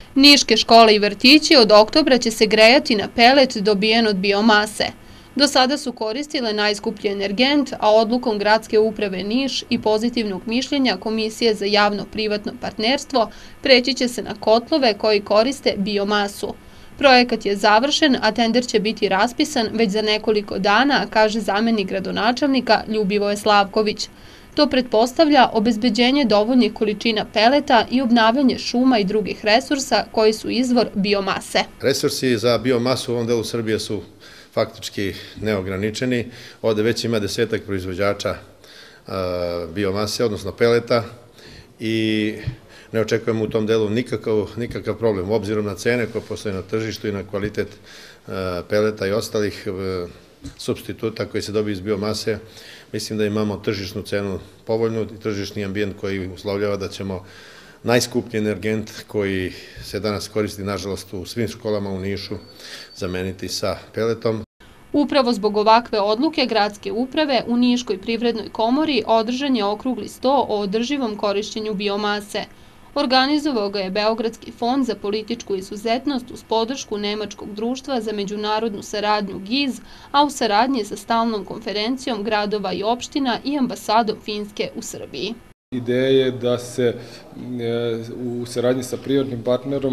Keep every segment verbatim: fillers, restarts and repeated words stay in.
Niške škole i vrtići od oktobra će se grejati na pelet dobijen od biomase. Do sada su koristile najskuplji energent, a odlukom Gradske uprave Niš i pozitivnog mišljenja Komisije za javno-privatno partnerstvo preći će se na kotlove koji koriste biomasu. Projekat je završen, a tender će biti raspisan već za nekoliko dana, kaže zamenik gradonačelnika Ljubivoje Slavković. To pretpostavlja obezbeđenje dovoljnih količina peleta i obnavljanje šuma i drugih resursa koji su izvor biomase. Resursi za biomasu u ovom delu Srbije su faktički neograničeni. Ovde već ima desetak proizvođača biomase, odnosno peleta, i ne očekujemo u tom delu nikakav problem. Obzirom na cene koje postoje na tržištu i na kvalitet peleta i ostalih supstituta koji se dobiju iz biomase, mislim da imamo tržišnu cenu povoljnu i tržišni ambijent koji uslovljava da ćemo najskuplji energent koji se danas koristi, nažalost, u svim školama u Nišu zameniti sa peletom. Upravo zbog ovakve odluke Gradske uprave u Niškoj privrednoj komori održan je okrugli sto o održivom korišćenju biomase. Organizovao ga je Beogradski fond za političku izuzetnost uz podršku Nemačkog društva za međunarodnu saradnju G I Z, a u saradnji sa stalnom konferencijom gradova i opština i ambasadom Finske u Srbiji. Ideja je da se u saradnji sa privatnim partnerom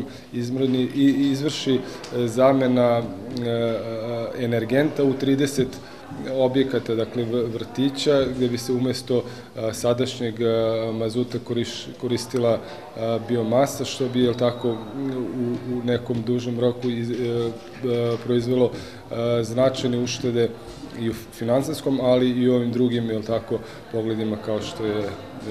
izvrši zamena energenta u trideset objekata, dakle vrtića, gde bi se umesto sadašnjeg mazuta koristila biomasa, što bi, jel tako, u nekom dužem roku proizvelo značajne uštede i u finansijskom, ali i u ovim drugim, jel tako, pogledima kao što je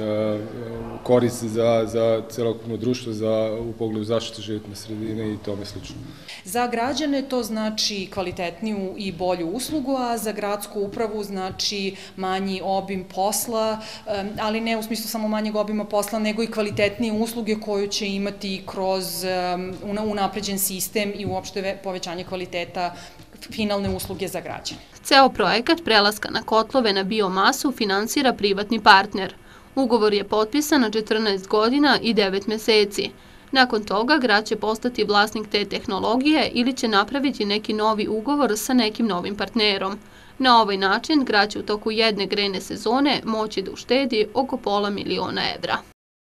korist za celokupno društvo, u pogledu zaštite životne sredine i tome slično. Za građane to znači kvalitetniju i bolju uslugu, a za gradsku upravu znači manji obim posla, ali ne u smislu samo manjeg obima posla, nego i kvalitetnije usluge koju će imati kroz unapređen sistem i uopšte povećanje kvaliteta finalne usluge za građane. Ceo projekat prelaska na kotlove na biomasu finansira privatni partner. Ugovor je potpisan na četrnaest godina i devet meseci. Nakon toga grad će postati vlasnik te tehnologije ili će napraviti neki novi ugovor sa nekim novim partnerom. Na ovaj način grad će u toku jedne grejne sezone moći da uštedi oko pola miliona evra.